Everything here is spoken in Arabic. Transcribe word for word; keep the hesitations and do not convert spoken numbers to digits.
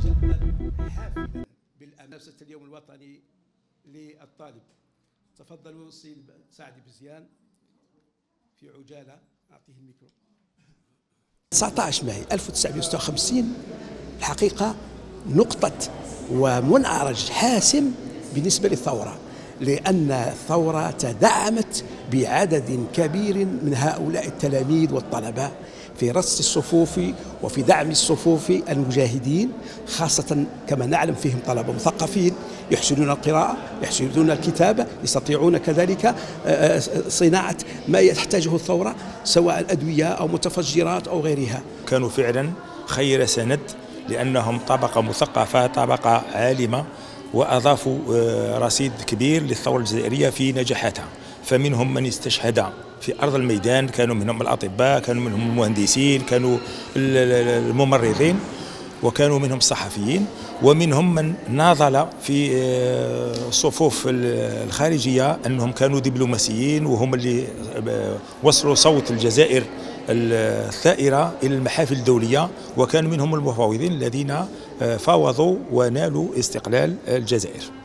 مجددا حافلا بالمنافسة اليوم الوطني للطالب. تفضلوا السيد سعد بزيان في عجالة، أعطيه الميكرو. تسعة عشر ماي ألف وتسعمائة وستة وخمسين الحقيقة نقطة ومنعرج حاسم بالنسبة للثورة، لأن الثورة تدعمت بعدد كبير من هؤلاء التلاميذ والطلبة في رص الصفوف وفي دعم الصفوف المجاهدين، خاصة كما نعلم فيهم طلبة مثقفين يحسنون القراءة، يحسنون الكتابة، يستطيعون كذلك صناعة ما يحتاجه الثورة سواء أدوية أو متفجرات أو غيرها. كانوا فعلا خير سند لأنهم طبقة مثقفة، طبقة عالمة، وأضافوا رصيد كبير للثورة الجزائرية في نجاحاتها. فمنهم من استشهد في أرض الميدان، كانوا منهم الأطباء، كانوا منهم المهندسين، كانوا الممرضين، وكانوا منهم الصحفيين، ومنهم من ناضل في الصفوف الخارجية أنهم كانوا دبلوماسيين، وهم اللي وصلوا صوت الجزائر الثائرة إلى المحافل الدولية، وكان منهم المفاوضين الذين فاوضوا ونالوا استقلال الجزائر.